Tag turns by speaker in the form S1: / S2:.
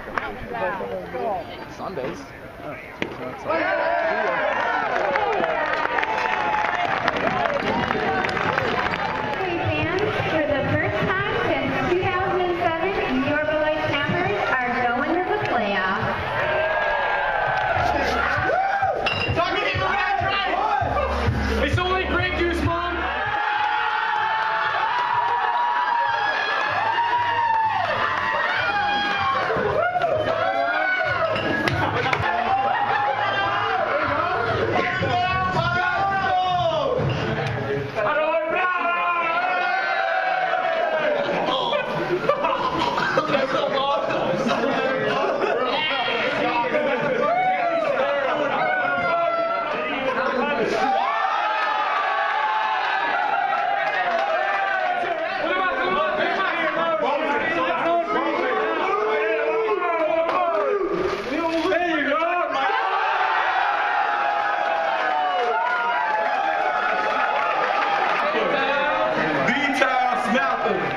S1: Sundays.
S2: Fans, for the first time since 2007, your Beloit Snappers are going to the playoffs.
S3: It's only grape juice, Mom!
S4: Beloit Snappers.